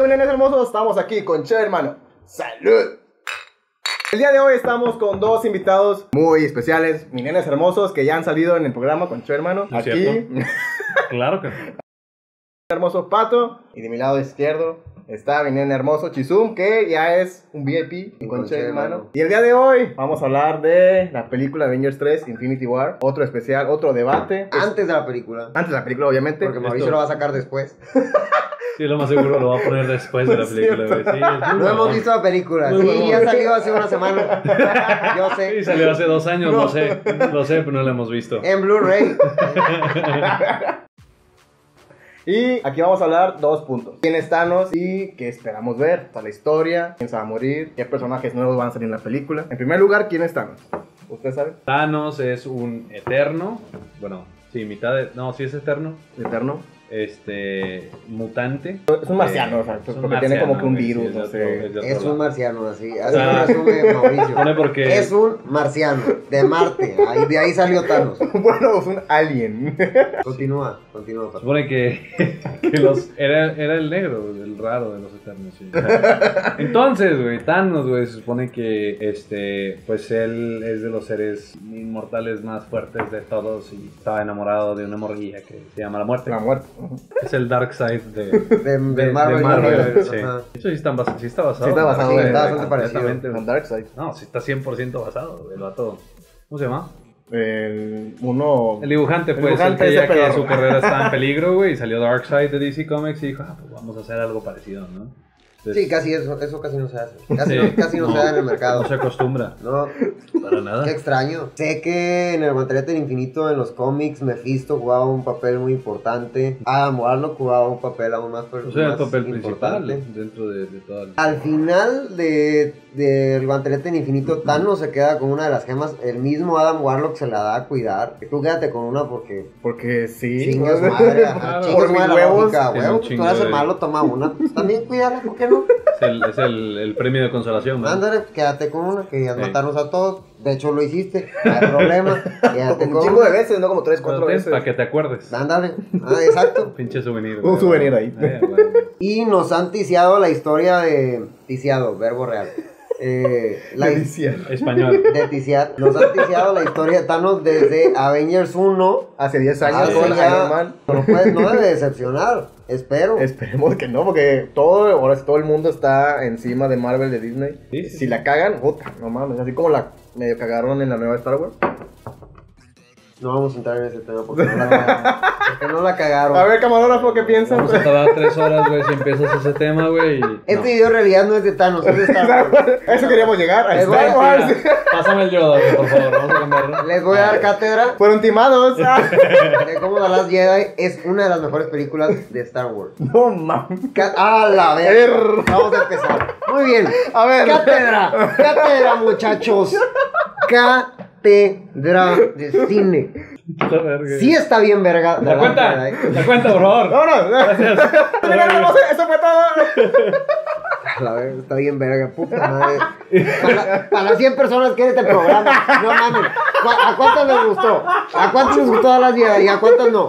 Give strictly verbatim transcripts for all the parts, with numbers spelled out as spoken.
mis nenes hermosos, estamos aquí con Che, hermano. ¡Salud! El día de hoy estamos con dos invitados muy especiales, mis nenes hermosos, que ya han salido en el programa con Che, hermano. ¿No es Aquí, cierto? Claro que no. hermoso Pato, y de mi lado izquierdo está mi nene hermoso Chizum, que ya es un V I P con Che, hermano. Y el día de hoy vamos a hablar de la película Avengers tres Infinity War. Otro especial, otro debate. Antes de la película. Antes de la película, obviamente. Porque Mauricio Esto- lo va a sacar después. Sí, lo más seguro lo va a poner después de la película, güey. Sí, es muy No bueno. hemos visto la película. Muy Sí, bueno. ya salió hace una semana. Yo Sí, sé. salió hace dos años, lo sé. Lo sé, pero no lo hemos visto. En Blu-ray. Y aquí vamos a hablar dos puntos. ¿Quién es Thanos y qué esperamos ver? O sea, la historia, quién se va a morir, qué personajes nuevos van a salir en la película. En primer lugar, ¿quién es Thanos? ¿Usted sabe? Thanos es un eterno. Bueno, sí, mitad de. No, sí es eterno. Eterno. Este. Mutante. Es un marciano, Eh, o sea, es un porque tiene como que un güey, sí, virus, es de no otro- sé. es de otro Es un lado. marciano, así. Así Ah. lo resume Mauricio. Pone porque. Es un marciano. De Marte. Ahí, de ahí salió Thanos. Bueno, es un alien. Continúa, continúa. Pato. Supone que, que los era, era el negro, el raro de los eternos. Sí. Entonces, güey, Thanos, güey, se supone que este, pues él es de los seres inmortales más fuertes de todos y estaba enamorado de una morrilla que se llama la muerte. La muerte. Es el dark side de, De, de de- Marvel. de Marvel, Universe. sí. Ajá. De hecho, sí, están bas- sí está basado. Sí está basado Sí, en- está bastante parecido. completamente, güey. En Darkseid. No, sí está cien por ciento basado, güey, el vato. ¿Cómo se llama? El uno. El dibujante, El pues, el dibujante que ese ya que pedorro. su carrera estaba en peligro, güey, y salió Darkseid de D C Comics y dijo, ah, pues vamos a hacer algo parecido, ¿no? Entonces, Sí, casi eso, eso casi no se hace. Casi, sí, no, casi no, se da en el mercado. No se acostumbra, No, para nada. qué extraño. Sé que en el Guantelete del Infinito, en los cómics, Mephisto jugaba un papel muy importante. Adam Warlock jugaba un papel aún más, O sea, el más papel principal importante. dentro de, de toda la... Al final de, del Guantelete del Infinito, Thanos se queda con una de las gemas. El mismo Adam Warlock se la da a cuidar. Tú quédate con una porque... Porque sí. Chingas madre, ajá, Claro. chingas Por mis madre la huevos, lógica, tiene huevo. un Tú chingo eres el de- malo, toma una. Pues también cuídala, ¿por qué no? Es, el, es el, el premio de consolación, ¿no? Ándale, quédate con una, querías Sí. matarnos a todos. De hecho, lo hiciste, no hay problema. Quédate Un con chingo de una. veces, no como tres, cuatro veces. Para que te acuerdes. Ándale, ah, exacto. Pinche souvenir. Un güey. souvenir ahí. Eh, bueno. Y nos han ticiado la historia de... Ticiado, verbo real. Eh, la his- Delicia. Español. de ticiar. Nos han ticiado la historia de Thanos desde Avengers uno. Hace diez años Hace con ya- Iron Man. No, puede- no debe decepcionar, espero. Esperemos que no, porque todo, ahora sí todo el mundo está encima de Marvel, de Disney. Sí, sí, Si la cagan, puta, no mames. Así como la medio cagaron en la nueva Star Wars. No vamos a entrar en ese tema porque no la cagaron. Porque no la cagaron. A ver, camarógrafo, ¿qué piensan? Vamos a tardar tres horas, güey, si empiezas ese tema, güey. y- Este no. video en realidad no es de Thanos, es de Star Wars. A eso queríamos llegar, a Les voy a Star Wars. Mira, pásame el Yoda, güey, por favor, vamos a cambiarlo. Les voy a dar cátedra Fueron timados. de cómo The Last Jedi es una de las mejores películas de Star Wars. No mames. Ca- ¡Ah, la verga! Vamos a empezar. Muy bien. A ver. Cátedra. Cátedra, muchachos. Cátedra de cine. La verga. Sí está bien, verga. The La Last cuenta, Jedi. la cuenta, por favor. Vámonos. Gracias. Eso fue todo. La verga, está bien, verga. Puta madre. Para, para las cien personas que en este programa. No mames. ¿Cu- ¿A cuántas les gustó? ¿A cuántas les gustó The Last Jedi y a cuántas no?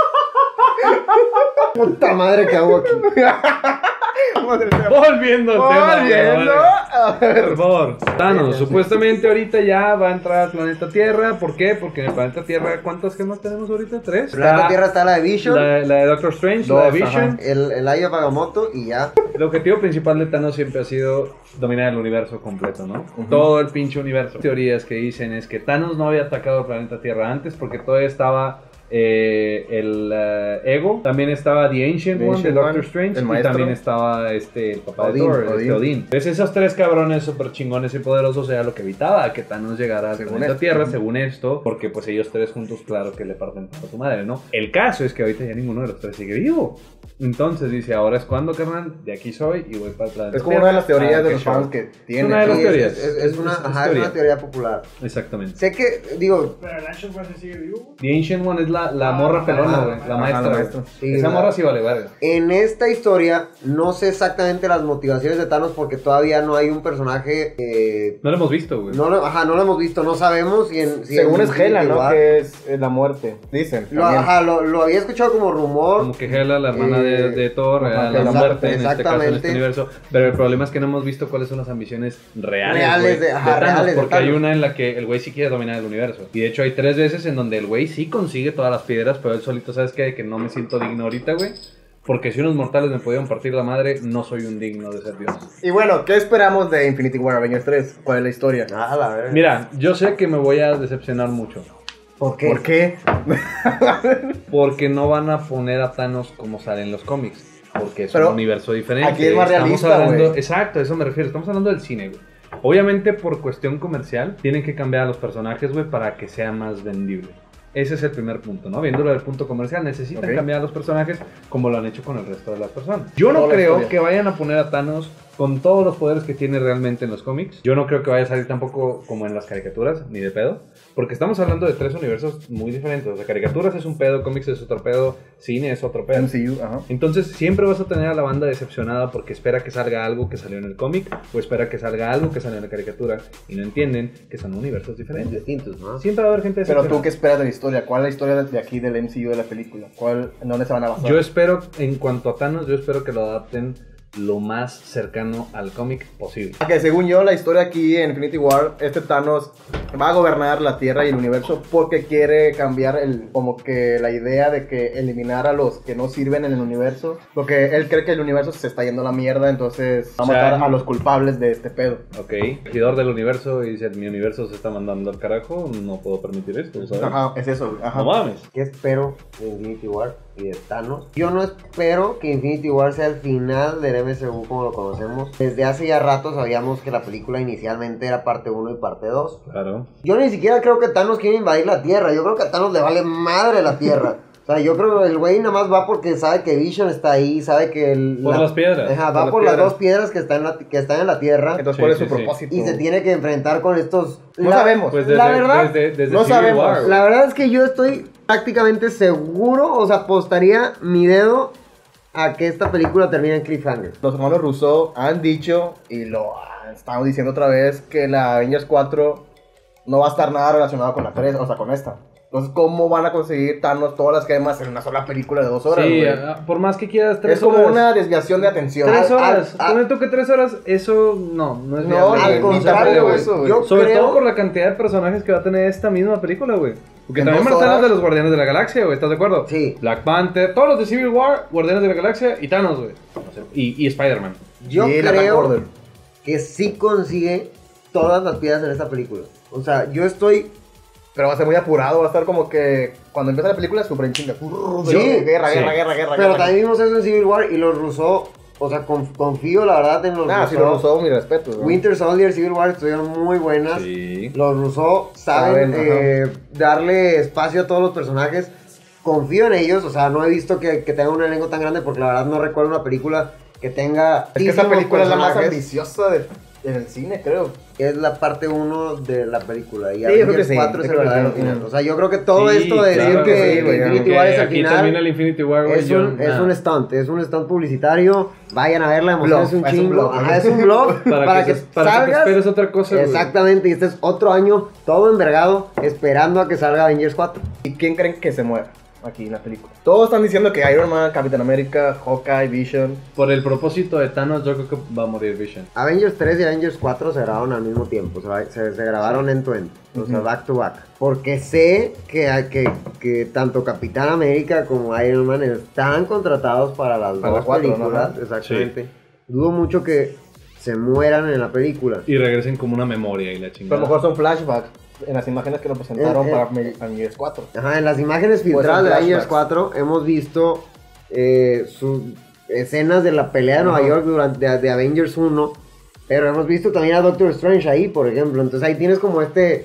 Puta madre que hago aquí. Volviendo al tema. Volviendo. A ver, por favor. Thanos, supuestamente ahorita ya va a entrar al planeta Tierra. ¿Por qué? Porque en el planeta Tierra, ¿cuántas gemas tenemos ahorita? ¿Tres? En la Tierra está la de Vision, La, la de Doctor Strange, la de Dos, Vision. el, el Aya Agamotto y ya. El objetivo principal de Thanos siempre ha sido dominar el universo completo, ¿no? Todo el pinche universo. Teorías que dicen es que Thanos no había atacado el planeta Tierra antes porque todavía estaba eh, el uh, Ego, también estaba The Ancient The One Ancient de Doctor One, Strange el y maestro. también estaba este, el papá Odín, de Thor, Odín. este Odín. Entonces esos tres cabrones super chingones y poderosos era lo que evitaba que Thanos llegara al Según planeta esto. Tierra, según esto, porque pues ellos tres juntos claro que le parten a su madre, ¿no? El caso es que ahorita ya ninguno de los tres sigue vivo. Entonces dice, ahora es cuando, carnal, de aquí soy y voy para el planeta Es como una de las Tierra. teorías Ah, de qué los show. fans que tienen. una de las Sí, teorías. Es, es- es una, Es- es ajá, es teoría. una teoría popular. Exactamente. Sé que, digo, Pero el Action One sigue vivo. The Ancient One es la, la morra pelona, güey. La Ajá, maestra. la güey. maestra. Sí, Esa la- morra sí vale verga. En esta historia no sé exactamente las motivaciones de Thanos porque todavía no hay un personaje eh, No lo hemos visto, güey. no lo, ajá, no lo hemos visto, no sabemos si en, si Según en es Hela, ¿no? igual. Que es eh, la muerte. Dicen. Lo, también. ajá, lo, lo había escuchado como rumor. Como que Hela, la hermana de, Eh, de Thor, ajá, era la exact- muerte en este caso, en exactamente. este universo. Pero el problema es que no hemos visto cuáles son las ambiciones reales, Reales güey, de- ajá, Thanos, reales de porque hay Thanos. una en la que el güey sí quiere dominar el universo. Y de hecho hay tres veces en donde el güey sí consigue todas las piedras, pero él solito, ¿sabes qué? Que no me siento digno ahorita, güey. Porque si unos mortales me pudieron partir la madre, no soy un digno de ser Dios. Y bueno, ¿qué esperamos de Infinity War Avengers tres? ¿Cuál es la historia? Ah, la verdad. Mira, yo sé que me voy a decepcionar mucho. ¿Por qué? ¿Por qué? Porque no van a poner a Thanos como sale en los cómics. Porque es Pero un universo diferente. aquí es más Estamos realista, hablando, güey. exacto, a eso me refiero. Estamos hablando del cine, güey. Obviamente, por cuestión comercial, tienen que cambiar a los personajes, güey, para que sea más vendible. Ese es el primer punto, ¿no? Viéndolo del punto comercial, necesitan Ok. cambiar a los personajes como lo han hecho con el resto de las personas. Yo no Toda la creo historia. que vayan a poner a Thanos con todos los poderes que tiene realmente en los cómics. Yo no creo que vaya a salir tampoco como en las caricaturas, ni de pedo. Porque estamos hablando de tres universos muy diferentes. O sea, caricaturas es un pedo, cómics es otro pedo, cine es otro pedo. M C U, ajá. Entonces siempre vas a tener a la banda decepcionada porque espera que salga algo que salió en el cómic o espera que salga algo que salió en la caricatura y no entienden que son universos diferentes. Distintos, ¿no? Siempre va a haber gente Pero decepcionada. tú, ¿qué esperas de la historia? ¿Cuál es la historia de aquí del M C U de la película? ¿Cuál, ¿En dónde se van a basar? Yo espero, en cuanto a Thanos, yo espero que lo adapten lo más cercano al cómic posible. Que según yo, la historia aquí en Infinity War, este Thanos va a gobernar la Tierra y el universo porque quiere cambiar el, como que la idea de que eliminar a los que no sirven en el universo. Porque él cree que el universo se está yendo a la mierda, entonces va a O sea, matar a los culpables de este pedo. Ok, regidor del universo y dice, mi universo se está mandando al carajo, no puedo permitir esto, ¿sabes? Ajá, es eso, güey. Ajá. No mames. ¿Qué espero de Infinity War y de Thanos? Yo no espero que Infinity War sea el final del M C U como lo conocemos. Desde hace ya rato sabíamos que la película inicialmente era parte uno y parte dos. Claro. Yo ni siquiera creo que Thanos quiere invadir la Tierra. Yo creo que a Thanos le vale madre la Tierra. O sea, yo creo que el güey nada más va porque sabe que Vision está ahí, sabe que... El, Por la- las piedras. Ajá, Por va las por las piedras. dos piedras que están, en la, que están en la Tierra. Entonces, Sí, ¿cuál es sí, su sí. propósito? Y se tiene que enfrentar con estos... No la- sabemos. Pues desde, la verdad, desde, desde no Civil sabemos. War, güey. La verdad es que yo estoy prácticamente seguro, o sea, apostaría mi dedo a que esta película termine en cliffhanger. Los hermanos Russo han dicho, y lo han estado diciendo otra vez, que la Avengers cuatro no va a estar nada relacionado con la tres, o sea, con esta. Entonces, ¿cómo van a conseguir Thanos todas las gemas en una sola película de dos horas, Sí, güey? ah, por más que quieras tres Es como horas. una desviación de atención. Tres Al- horas. al- Ponle tú que tres horas, eso no, no es No, viable, ni- güey. al ni No se contrario, puede, tampoco güey. eso, güey. Yo Sobre creo- todo por la cantidad de personajes que va a tener esta misma película, güey. Porque En también dos van a estar los horas. de los Guardianes de la Galaxia, güey. ¿Estás de acuerdo? Sí. Black Panther, todos los de Civil War, Guardianes de la Galaxia y Thanos, güey. No sé, Y, y Spider-Man. Yo Sí, la Black creo Order. que sí consigue todas las piedras en esta película. O sea, yo estoy... Pero va a ser muy apurado, va a estar como que cuando empieza la película súper en chinga. Sí, guerra, sí. guerra, guerra, guerra. Pero guerra. también vimos eso en Civil War y los Russo, o sea, conf- confío la verdad en los Ah, Russo. sí, lo usó, mi respeto. güey. Winter Soldier, Civil War estuvieron muy buenas. Sí. Los Russo saben Saben, eh, darle espacio a todos los personajes. Confío en ellos, o sea, no he visto que, que tengan un elenco tan grande porque la verdad no recuerdo una película que tenga... Es que esta tantísimos película es la más personajes. ambiciosa de, en el cine, creo. Es la parte uno de la película y Sí, yo creo Avengers que sí, cuatro es yo el creo que verdadero sí. final. O sea, yo creo que todo Sí, esto de decir claro que, que sí, que güey, Infinity Que War es el aquí final termina el Infinity War, güey. es yo- un, es nah. un stunt, es un stunt publicitario. Vayan a verla, emociones Blog, un es un chingo. blog, Ajá, ¿no? es un blog Para, para, que, que, se- para que te salgas. esperes otra cosa, güey. Exactamente, y este es otro año todo envergado esperando a que salga Avengers cuatro. ¿Y quién creen que se muera aquí en la película? Todos están diciendo que Iron Man, Capitán América, Hawkeye, Vision. Por el propósito de Thanos, yo creo que va a morir Vision. Avengers tres y Avengers cuatro se grabaron al mismo tiempo, se, va- se, se grabaron end to end, o sea, Ujú. back to back. Porque sé que, que, que tanto Capitán América como Iron Man están contratados para las Para dos las cuatro, películas, ¿no? exactamente. Dudo mucho que se mueran en la película. Y regresen como una memoria y la Pero a chingada. lo mejor son flashbacks en las imágenes que nos presentaron Eh, eh. para Avengers cuatro. Ajá, en las imágenes filtradas Pues de en Avengers flashbacks. cuatro hemos visto eh, sus escenas de la pelea de Nueva Ajá. York durante de, de Avengers uno, pero hemos visto también a Doctor Strange ahí, por ejemplo. Entonces ahí tienes como este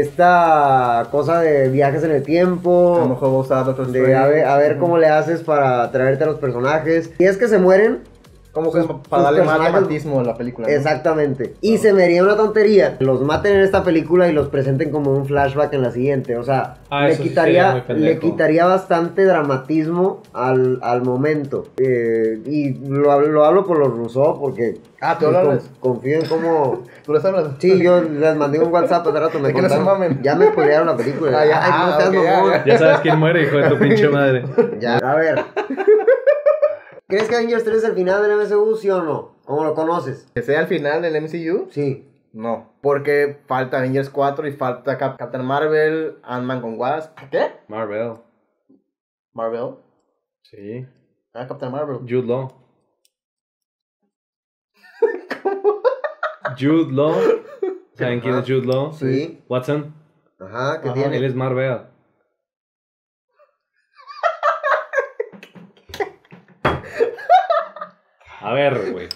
esta cosa de viajes en el A lo tiempo, mejor va a usar Doctor de a ver, a ver Ujú. cómo le haces para traerte a los personajes. Y es que se mueren, Como que sus- para sus darle más personajes- dramatismo a la película, ¿no? Exactamente. Y se me haría una tontería. Los maten en esta película y los presenten como un flashback en la siguiente. O sea, Ah, le eso sí sería muy quitaría, pendejo. le quitaría bastante dramatismo al, al momento. Eh, y lo, hablo- lo hablo por los Rousseau porque Ah, ¿tú pues, hablas? con- confío en cómo. ¿Tú les hablas? Sí, yo les mandé un WhatsApp hace rato. Me De que no se contaron. mamen. Ya me spoilearon la película. Ah, ya. Ay, no Ah, seas ok, ya, mamón. ya. Ya sabes quién muere, hijo de tu pinche madre. Ya, a ver. ¿Crees que Avengers tres es el final del M C U, sí o no? ¿Cómo lo conoces? ¿Que sea el final del M C U? Sí. No, porque falta Avengers cuatro y falta Cap- Captain Marvel, Ant-Man con Wasp. ¿Qué? Marvel. Marvel. Sí. Ah, Captain Marvel. Jude Law. Jude Law. ¿Saben quién es Jude Law? Sí. Watson. Ajá, ¿qué Ajá, tiene? Él es Marvel. A ver, güey.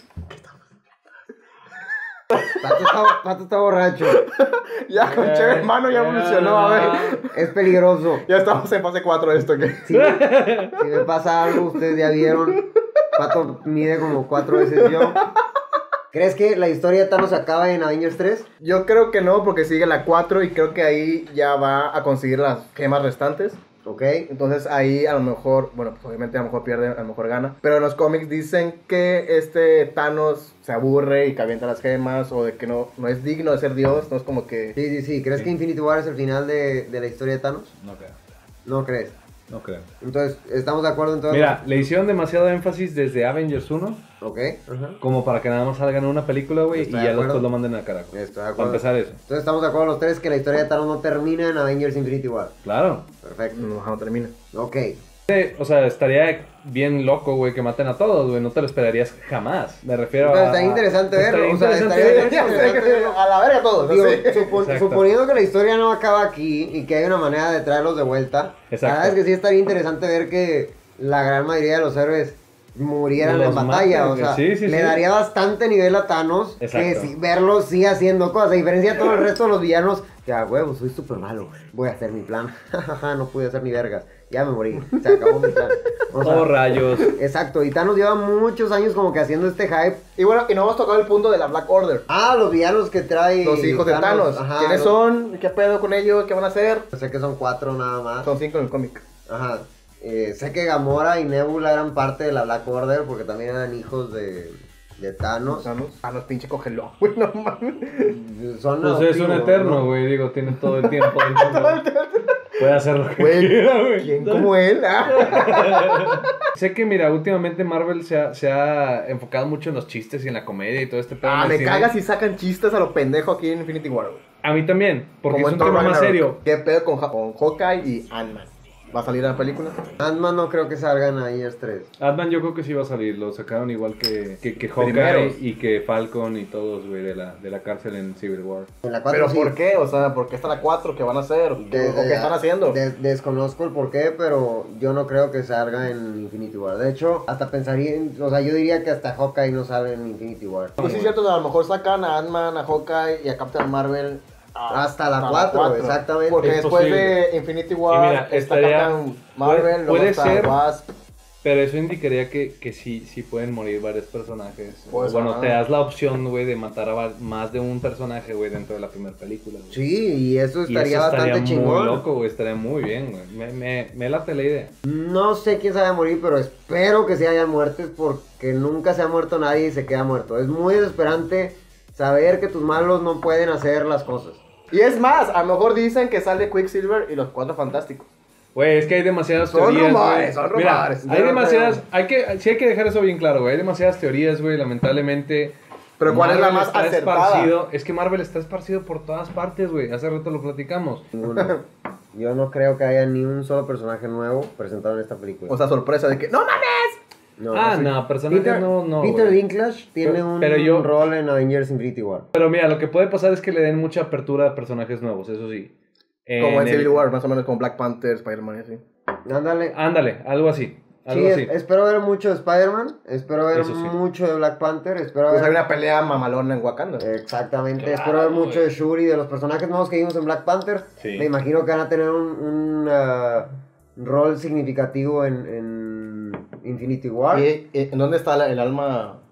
Pato está, Pato está borracho. Ya, con chévere, hermano, ya evolucionó, a ver. Es peligroso. Ya estamos en fase cuatro de esto, ¿qué? Si me, si me pasa algo, ustedes ya vieron. Pato mide como cuatro veces yo. ¿Crees que la historia de Thanos acaba en Avengers tres? Yo creo que no, porque sigue la cuatro y creo que ahí ya va a conseguir las gemas restantes. Ok. Entonces ahí a lo mejor, bueno, pues obviamente a lo mejor pierde, a lo mejor gana. Pero en los cómics dicen que este Thanos se aburre y que avienta las gemas o de que no, no es digno de ser Dios. No es como que... Sí, sí, sí. ¿Crees Sí. que Infinity War es el final de, de la historia de Thanos? No creo. No crees. No creo. Entonces, ¿estamos de acuerdo en todo? Mira, le hicieron demasiado énfasis desde Avengers uno Ok. Ajá. como para que nada más salgan en una película, güey, y Estoy de ya acuerdo. después lo manden al carajo. Estoy de Para acuerdo. empezar eso. Entonces estamos de acuerdo los tres que la historia de Thanos no termina en Avengers Infinity War. Claro. Perfecto. No, no termina. Ok. Eh, O sea, estaría bien loco, güey, que maten a todos, güey. No te lo esperarías jamás. Me refiero Pero a... estaría interesante estaría verlo, o sea, interesante estaría- verlo. Ya sé que a la verga todos. Digo, así. supo- Exacto. suponiendo que la historia no acaba aquí y que hay una manera de traerlos de vuelta, Exacto. la verdad es que sí estaría interesante ver que la gran mayoría de los héroes murieran Los en batalla, maten, o sea, sí, sí, le sí. daría bastante nivel a Thanos que Exacto. sí, verlo sí haciendo cosas, a diferencia de todo el resto de los villanos, que a huevo, soy súper malo, voy a hacer mi plan, jajaja, no pude hacer ni vergas, ya me morí, se acabó mi plan. O sea, Oh, rayos. exacto, y Thanos lleva muchos años como que haciendo este hype. Y bueno, y no hemos tocado el punto de la Black Order. Ah, los villanos que trae Los hijos de Thanos. ajá, ¿Quiénes los- son? ¿Qué pedo con ellos? ¿Qué van a hacer? Sé que son cuatro nada más. Son cinco en el cómic. Ajá. Eh, sé que Gamora y Nebula eran parte de la Black Order porque también eran hijos de, de Thanos. Thanos. Thanos pinche congeló. Güey, no mames. Son Pues es un adoptivos, eterno, ¿no? güey. Digo, tiene todo el tiempo del mundo. Puede hacer lo que Güey, quiera, güey. ¿quién como él? Ah. Sé que, mira, últimamente Marvel se ha, se ha enfocado mucho en los chistes y en la comedia y todo este pedo. Ah, en el me cine. cagas si sacan chistes a lo pendejo aquí en Infinity War, güey. A mí también, porque Como es en un Thor tema más Ragnarok. serio. ¿Qué pedo con, Ja- con Hawkeye y Ant-Man? ¿Va a salir en la película? Ant-Man no creo que salga en Avengers tres. Ant-Man yo creo que sí va a salir, lo sacaron igual que, que, que Hawkeye Primeros. y que Falcon y todos, güey, de la, de la cárcel en Civil War. En la cuatro ¿Pero sí. por qué? O sea, ¿por qué está la cuatro? ¿Qué van a hacer? ¿O qué, De- o qué de- están haciendo? de- desconozco el por qué, pero yo no creo que salga en Infinity War. De hecho, hasta pensaría, en- o sea, yo diría que hasta Hawkeye no sale en Infinity War. Pues sí, es cierto, a lo mejor sacan a Ant-Man, a Hawkeye y a Captain Marvel. a- Hasta la cuatro, exactamente. Porque Es después posible. de Infinity War Y mira, está estaría- Captain Marvel, puede- luego puede está ser- Wasp. Pero eso indicaría que, que sí, sí pueden morir varios personajes. Pues, O bueno, ajá. te das la opción, güey, de matar a va- más de un personaje, güey, dentro de la primera película. Güey. Sí, y eso Y estaría eso bastante estaría chingón. muy loco, güey, estaría muy bien, güey. Me, me, me late la idea. No sé quién se vaya a morir, pero espero que sí haya muertes porque nunca se ha muerto nadie y se queda muerto. Es muy desesperante saber que tus malos no pueden hacer las cosas. Y es más, a lo mejor dicen que sale Quicksilver y los Cuatro Fantásticos. Güey, es que hay demasiadas Son teorías, rumores, güey. son Mira, rumores. hay Yo no demasiadas, creo. hay que, sí hay que dejar eso bien claro, güey. Hay demasiadas teorías, güey, lamentablemente. Pero ¿cuál es la más está acertada? esparcido- Es que Marvel está esparcido por todas partes, güey. Hace rato lo platicamos. Ninguno. Yo no creo que haya ni un solo personaje nuevo presentado en esta película. O sea, sorpresa de que ¡no mames! No, ah, sí. no, personajes Peter, no, no. Peter güey. Dinklage tiene Pero- un pero yo- rol en Avengers Infinity War. Pero mira, lo que puede pasar es que le den mucha apertura a personajes nuevos, eso sí. Como en el- Civil War, más o menos como Black Panther, Spider-Man y así. Ándale. Ándale, algo así. Algo Sí, así. es- espero ver mucho de Spider-Man, espero ver Eso sí. mucho de Black Panther, espero Pues ver... hay una pelea mamalona en Wakanda. Exactamente, Claro, espero ver güey. mucho de Shuri, de los personajes nuevos que vimos en Black Panther. Sí. Me imagino que van a tener un, un, ah, rol significativo en, en Infinity War. ¿Y, y, ¿en dónde está la- el alma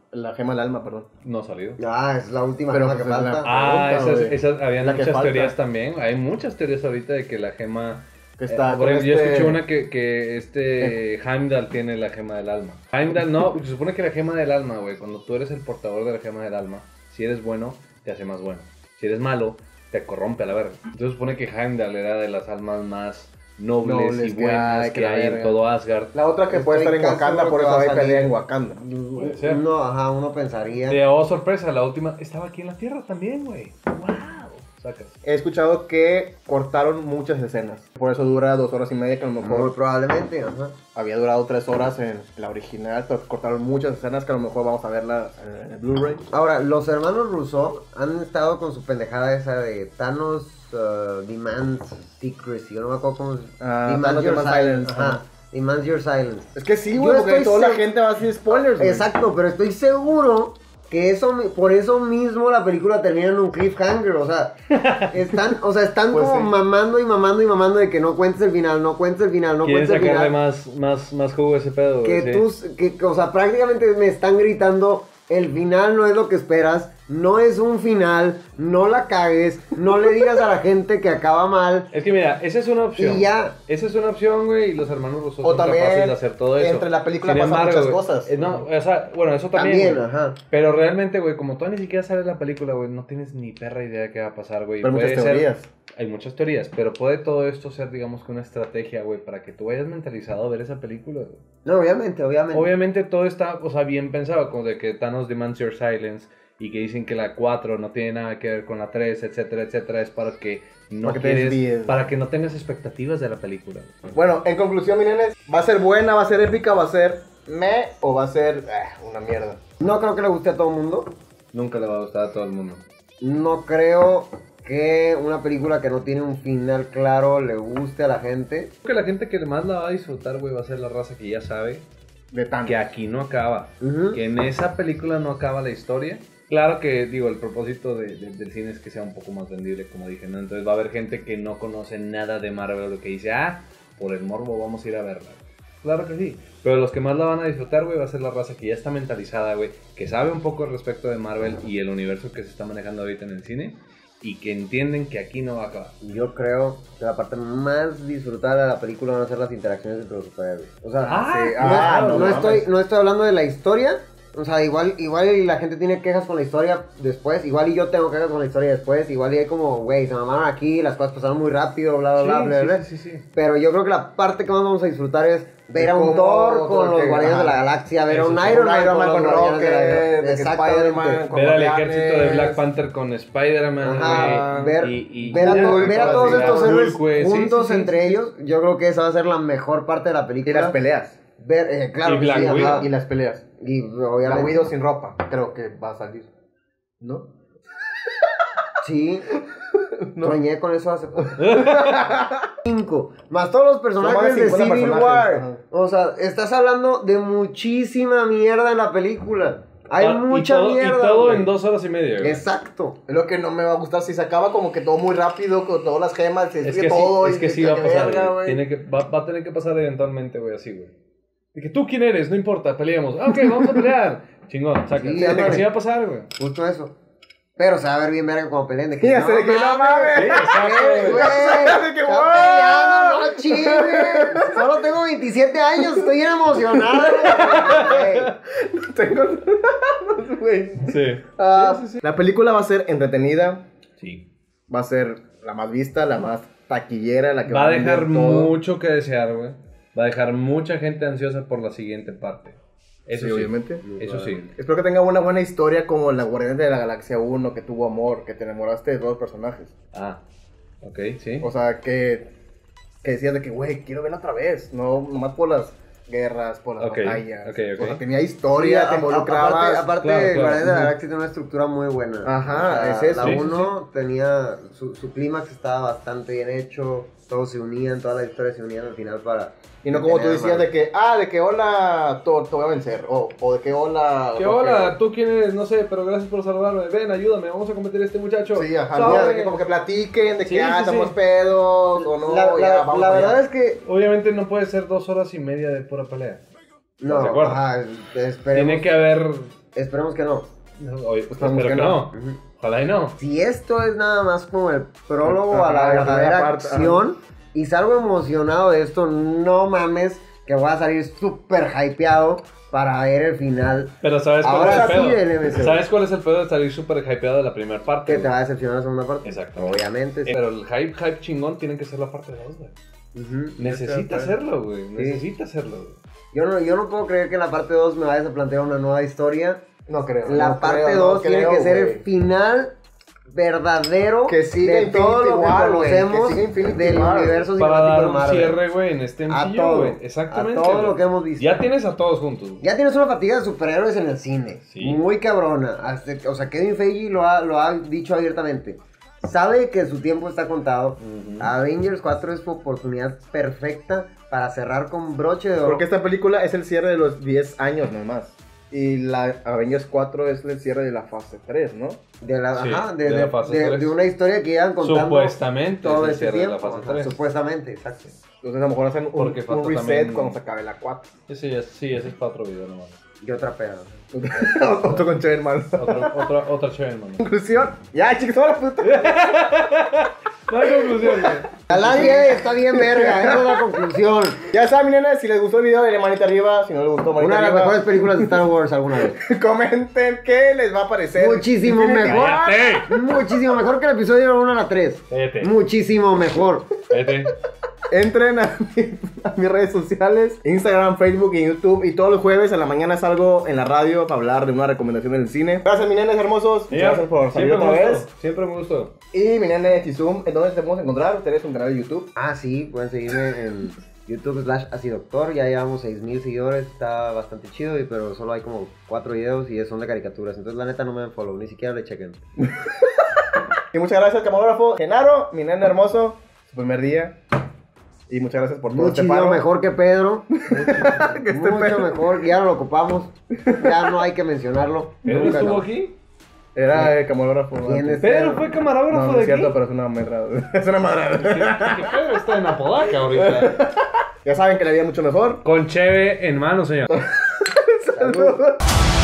la gema del alma, perdón. No ha salido. Ah, es la última Pero gema que pues es la- falta. Ah, pregunta, esas, güey. esas, habían La que muchas falta. teorías también. Hay muchas teorías ahorita de que la gema... Que está Eh, con por ejemplo, yo este- escuché una que, que este Heimdall tiene la gema del alma. Heimdall, no, se supone que la gema del alma, güey, cuando tú eres el portador de la gema del alma, si eres bueno, te hace más bueno. Si eres malo, te corrompe a la verga. Entonces se supone que Heimdall era de las almas más nobles, Nobles y que buenas hay, que que la hay en verga. todo Asgard. La otra que Estoy puede estar en casi Wakanda, seguro por que eso va a hay salir. pelea en Wakanda. Puede ser. No, ajá, uno pensaría. Y oh, sorpresa, la última estaba aquí en la Tierra también, güey. ¡Wow! Sacas. He escuchado que cortaron muchas escenas. Por eso dura dos horas y media, que a lo Muy mejor probablemente, ajá. había durado tres horas en la original, pero cortaron muchas escenas que a lo mejor vamos a verla en el Blu-ray. Ahora, los hermanos Russo han estado con su pendejada esa de Thanos uh, Demands Secrecy, yo no me acuerdo cómo se Ah, Thanos Demands Silence, Ajá, ajá. Demands Your Silence. Es que sí, Yo güey, porque estoy toda la seg- gente va a decir spoilers, güey. Exacto, pero estoy seguro que eso, mi- por eso mismo la película termina en un cliffhanger, o sea, están, o sea, están Pues como sí. mamando y mamando y mamando de que no cuentes el final, no cuentes el final, no Quieren cuentes el sacarle final. más, más, más jugo a ese pedo, güey. Que sí. tú, que, o sea, prácticamente me están gritando, el final no es lo que esperas, no es un final, no la cagues, no le digas a la gente que acaba mal. Es que mira, esa es una opción. Y ya. Esa es una opción, güey, y los hermanos rusos O son también, capaces de hacer todo eso. entre la película Sin pasan muchas güey, cosas. eh, no, o sea, bueno, eso también. También, güey. ajá. Pero realmente, güey, como tú ni siquiera sabes la película, güey, no tienes ni perra idea de qué va a pasar, güey. Pero hay Puede muchas ser- teorías. Hay muchas teorías, pero puede todo esto ser, digamos, que una estrategia, güey, para que tú vayas mentalizado a ver esa película, güey. No, obviamente, obviamente. Obviamente todo está, o sea, bien pensado, como de que Thanos demands your silence y que dicen que la cuatro no tiene nada que ver con la tres, etcétera, etcétera, es para que no Para que te quieres, desvíes. para que no tengas expectativas de la película. güey. Bueno, en conclusión, mi nenes, ¿va a ser buena, va a ser épica, va a ser meh o va a ser eh, una mierda? No creo que le guste a todo el mundo. Nunca le va a gustar a todo el mundo. No creo que una película que no tiene un final claro le guste a la gente. Creo que la gente que más la va a disfrutar, güey, va a ser la raza que ya sabe De tanto. que aquí no acaba. Ujú. Que en esa película no acaba la historia. Claro que, digo, el propósito de- de- del cine es que sea un poco más vendible, como dije, ¿no? Entonces va a haber gente que no conoce nada de Marvel o que dice, ah, por el morbo vamos a ir a verla. Claro que sí. Pero los que más la van a disfrutar, güey, va a ser la raza que ya está mentalizada, güey, que sabe un poco respecto de Marvel y el universo que se está manejando ahorita en el cine y que entienden que aquí no va a acabar. Yo creo que la parte más disfrutada de la película van a ser las interacciones entre los superhéroes. O sea, Ah, sí, ah, no, no no mames. estoy, no estoy hablando de la historia. O sea, igual, igual la gente tiene quejas con la historia después. Igual y yo tengo quejas con la historia después. Igual y hay como, güey, se mamaron aquí, las cosas pasaron muy rápido, bla, bla, bla, bla, sí, bla. sí, sí, sí. Pero yo creo que la parte que más vamos a disfrutar es ver De a un cómo Thor otro con los que- Guardianes de la ajá. Galaxia, ver a Eso un sí. Iron Un Man Iron Man con con los Guardianes de la Rocket, Galaxia. de que Exactamente. Spider-Man con Ver al Guardianes. ejército de Black Panther con Spider-Man, Ajá, güey. ver, y- y- ver, a, ya, to- güey, ver a para todos tirar estos Hulk, héroes güey. Sí, juntos sí, sí, entre sí. ellos, yo creo que esa va a ser la mejor parte de la Y película. las peleas. Ver, eh, claro, Y que Black sí, Widow. ajá. Y las peleas. Y La obviamente. Widow sin ropa, creo que va a salir. ¿No? Sí, ¿No? soñé con eso hace poco. Cinco. Más todos los Son personajes más de de cincuenta Civil personajes, War. ajá. O sea, estás hablando de muchísima mierda en la película. Hay Ah, mucha y todo, mierda. Y todo güey. en dos horas y media, güey. Exacto. Es lo que no me va a gustar si se acaba como que todo muy rápido, con todas las gemas, se Es destruye que sí, todo. es y que sí va a que pasar, verga, güey. güey. Tiene que, va, va a tener que pasar eventualmente, güey, así, güey. De que tú quién eres, no importa, peleemos. Ah, ok, vamos a pelear. Chingón, saca. Sí, Sí, ándale. sí va a pasar, güey. Justo eso. Pero se va a ver bien verga cuando peleen. De que Sí, ya sé de que no mames. Sí, exacto, Güey, güey. De que, está ¡wow! peleando, no chingues. Solo tengo veintisiete años, estoy bien emocionado. güey. Tengo... güey. Sí. Ah, sí, sí, sí. La película va a ser entretenida, Sí. va a ser la más vista, la más taquillera, la que Va a vender dejar todo. mucho que desear, güey. Va a dejar mucha gente ansiosa por la siguiente parte. Eso Sí, sí. obviamente. Eso sí. Espero que tenga una buena historia como la Guardianes de la Galaxia uno, que tuvo amor, que te enamoraste de todos los personajes. Ah, ok, sí. O sea, que, que decías de que, güey, quiero verla otra vez. No, nomás por las guerras, por las Ok, batallas. ok, ok. O sea, tenía historia, Sí, te a- involucrabas. Aparte, aparte Claro, claro. Guardianes de la Ujú. Galaxia tiene una estructura muy buena. Ajá, es eso. La Sí, sí, uno tenía. Su, su clímax estaba bastante bien hecho. Todos se unían, todas las historias se unían al final para. Y no como tú tener decías más- de que, ah, de que hola, Thor, te voy a vencer. O, o de que hola. Que Rocket. hola, tú quién eres, no sé, pero gracias por saludarme. Ven, ayúdame, vamos a combatir a este muchacho. Sí, ajá. Sobre. mira, de que como que platiquen, de que, Sí, ah, sí, estamos sí. pedos, o no, La, ya, la- vamos la para verdad allá. es que. Obviamente no puede ser dos horas y media de pura pelea. No, ¿De acuerdo? ajá, esperemos. Tiene que haber Esperemos que no. Oye, Pues espero que que no. no. Ojalá y no. Si esto es nada más como el prólogo Ajá, a la la verdadera primera parte, acción y salgo emocionado de esto, no mames que voy a salir súper hypeado para ver el final. Pero ¿sabes cuál Ahora es el sí pedo? del M C U. ¿Sabes cuál es el pedo de salir súper hypeado de la primera parte? Que te güey? va a decepcionar la segunda parte. Exacto. Obviamente. sí. Pero el hype, hype chingón tiene que ser la parte dos, güey. Ujú. Necesita hacerlo, güey. Necesita hacerlo, güey. Yo no, yo no puedo creer que en la parte dos me vayas a plantear una nueva historia. No creo. La no parte creo, dos no tiene creo, que ser güey. el final verdadero Que sigue de Infinity todo lo que War, güey, conocemos que sigue Infinity del War. universo Para dar cinemático de un Marvel. cierre, güey, en este A M C U, todo. güey. Exactamente. A todo güey. lo que hemos visto. Ya tienes a todos juntos, güey. Ya tienes una fatiga de superhéroes en el cine. Sí. Muy cabrona. Hasta- o sea, Kevin Feige lo ha, lo ha dicho abiertamente. Sabe que su tiempo está contado. Ujú. Avengers cuatro es su oportunidad perfecta para cerrar con broche de oro. Porque esta película es el cierre de los diez años nomás. Y la Avengers cuatro es el cierre de la fase tres, ¿no? De, la, Sí, ajá, de, de la de- fase de- tres. de una historia que llevan contando Supuestamente todo es el ese cierre de la tiempo. fase Ajá, tres. supuestamente, exacto. Entonces a lo mejor hacen un, Porque un falta reset también- cuando se acabe la cuatro. Ese ya, sí, ese es para otro video nomás. Y otra peda. Otro con Chévere, hermano. Otra, otra, otra chévere, hermano. Conclusión. Ya, chicos, toda la puta. No hay conclusión, güey. La serie está bien verga, esa es la conclusión. Ya saben, mi nena, si les gustó el video, denle manita arriba. Si no les gustó, manita Una de las arriba. mejores películas de Star Wars alguna vez. Comenten qué les va a parecer. Muchísimo Infinity mejor. War. ¡Cállate! Muchísimo mejor que el episodio uno a la tres. Vete. Muchísimo mejor. Vete. Entren a, mi- a mis redes sociales, Instagram, Facebook y YouTube. Y todos los jueves a la mañana salgo en la radio para hablar de una recomendación del cine. Gracias, mi nenes hermosos. Muchas gracias por salir Siempre otra me vez. gustó. Siempre me gustó. Y mi nene Chizum, ¿en dónde te podemos encontrar? Ustedes un canal de YouTube. Ah, sí, pueden seguirme en YouTube slash Acidoctor. Ya llevamos seis mil seguidores, está bastante chido, y- pero solo hay como cuatro videos y son de caricaturas. Entonces la neta no me den follow, ni siquiera le chequen. Y muchas gracias, camarógrafo Genaro, mi nene hermoso, su primer día. Y muchas gracias por todo este Muchísimo paro. mejor que Pedro. Que este Mucho Pedro. mejor, ya no lo ocupamos. Ya no hay que mencionarlo. ¿Pedro Nunca estuvo no. aquí? Era el camarógrafo. ¿Quién antes. es? ¿Pedro fue No, camarógrafo no de es cierto, aquí? pero es una madrada. Es una madrada. Que Pedro está en Apodaca ahorita. Ya saben que la vida es mucho mejor. Con cheve en mano, señor. Saludos.